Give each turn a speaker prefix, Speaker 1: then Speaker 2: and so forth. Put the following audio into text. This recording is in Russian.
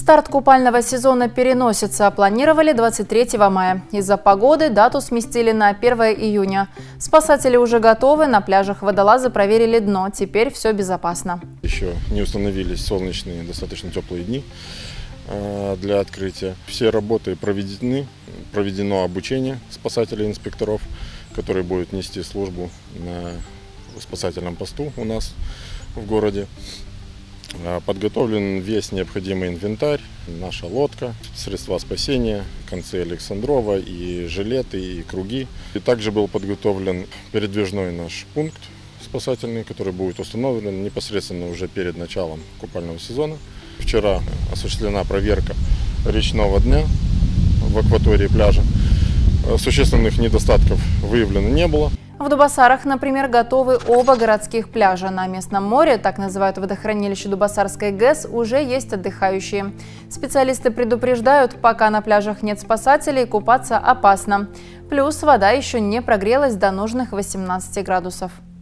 Speaker 1: Старт купального сезона переносится. Планировали 23 мая. Из-за погоды дату сместили на 1 июня. Спасатели уже готовы. На пляжах водолазы проверили дно. Теперь все безопасно.
Speaker 2: Еще не установились солнечные, достаточно теплые дни для открытия. Все работы проведены. Проведено обучение спасателей и инспекторов, которые будут нести службу на спасательном посту у нас в городе. Подготовлен весь необходимый инвентарь, наша лодка, средства спасения, концы Александрова, и жилеты, и круги. И также был подготовлен передвижной наш пункт спасательный, который будет установлен непосредственно уже перед началом купального сезона. Вчера осуществлена проверка речного дна в акватории пляжа. Существенных недостатков выявлено не было.
Speaker 1: В Дубасарах, например, готовы оба городских пляжа. На местном море, так называют водохранилище Дубасарской ГЭС, уже есть отдыхающие. Специалисты предупреждают, пока на пляжах нет спасателей, купаться опасно. Плюс вода еще не прогрелась до нужных 18 градусов.